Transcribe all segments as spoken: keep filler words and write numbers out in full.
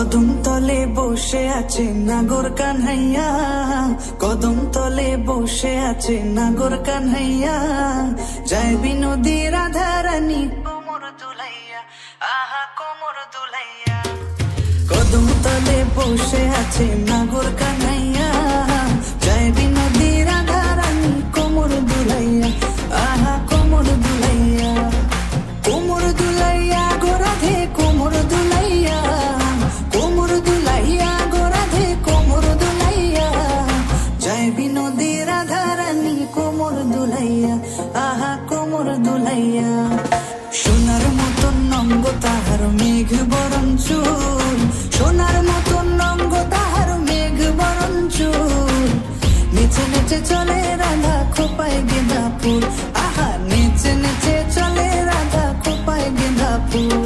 কদম তলে বসে আছে নাগর কানহাইয়া, কদম তলে বসে আছে নাগর কানহাইয়া, যায় বিনোদী রাধা রানী কোমর দুলাইয়া, আহা কোমর দুলাইয়া। কদম তলে বসে আছে নাগর কানহাইয়া, যায় বিনোদী রাধা রানী কোমর দুলাইয়া, আহা কোমর দুলাইয়া। কোমর দুলাইয়া গোরাধে কোমর দুলাইয়া, কোমর দুলাইয়া গোরাধে কোমর দুলাইয়া, যায় বিনোদী রাধা রানী কোমর দুলাইয়া, আহা কোমর দুলাইয়া। সোনার মতন নঙ্গ তাহার মেঘ বরণ চুল, সোনার মতন নঙ্গ তাহার মেঘ বরণ চুল, নেচে নেচে চলে রাধা খোপায় গেঁদা ফুল, আহা নেচে নেচে চলে রাধা খোপায় গেঁদা ফুল।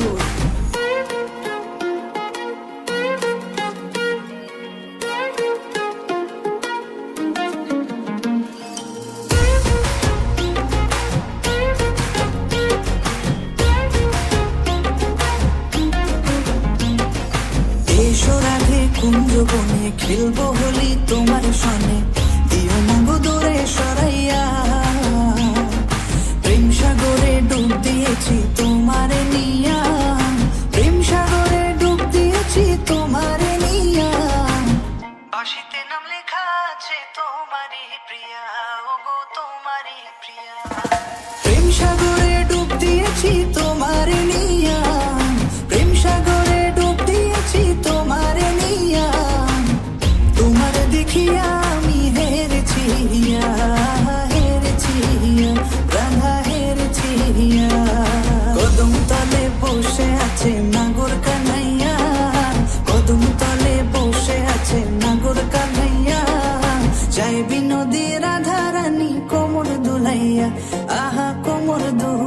কুঞ্জ বনে খেলবো হোলি তোমার সনে, দিও না গো দূরে সরাইয়া, প্রেম সাগরে ডুব দিয়েছি তোমারে নিয়া, প্রেম সাগরে ডুব দিয়েছি তোমারে নিয়া, বাঁশিতে নাম লেখা আছে তোমারই প্রিয়া, ও গো তোমারই প্রিয়া। প্রেম সাগরে ডুব দিয়েছি তোমারে নিয়া, প্রেম সাগরে ডুব দিয়েছি তোমারে নিয়া, তোমারে দেখিয়া আমি হেরেছি, হেরেছি রাধা হেরেছি। কদম তলে বসে আছে নাগর কানহাইয়া, কদম তলে বসে আছে নাগর কানহাইয়া, যায় বিনোদী রাধা রানী কোমর দুলাইয়া, আহা কোমর দুলাইয়া।